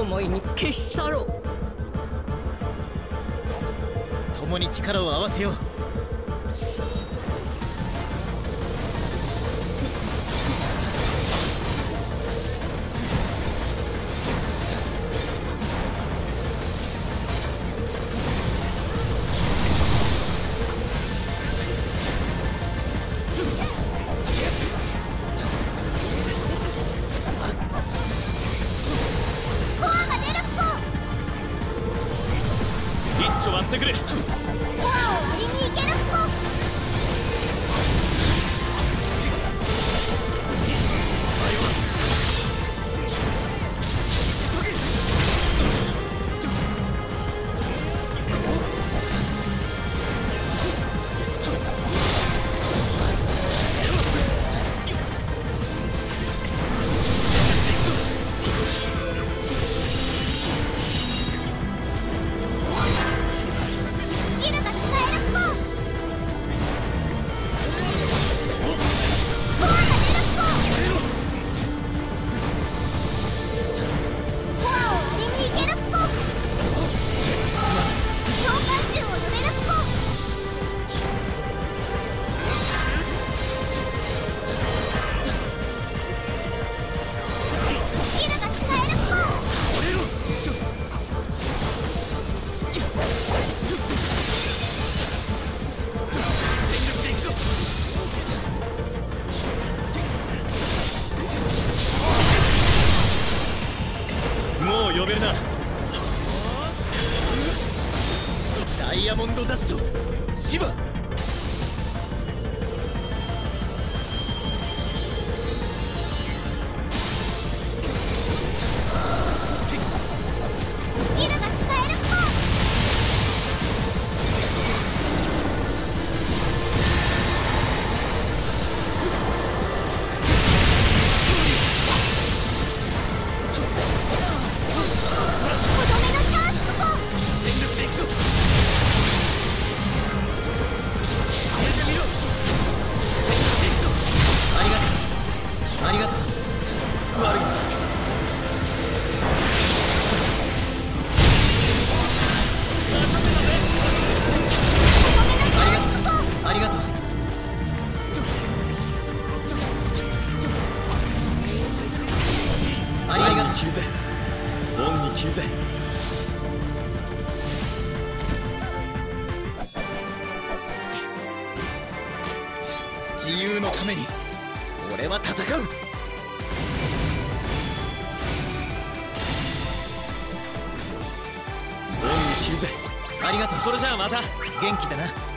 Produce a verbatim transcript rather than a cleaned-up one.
思いに消し去ろう。 共に力を合わせよう。一丁割ってくれ。コアを割りに行けるっぽ。もう呼べるな。ダイヤモンドダストシバ。ありがとう。悪いな。ありがとう。ありがとう。ありがとう。切るぜ。恩に切るぜ。自由のために俺は戦う。恩に切るぜ。ありがとう。それじゃあまた元気でな。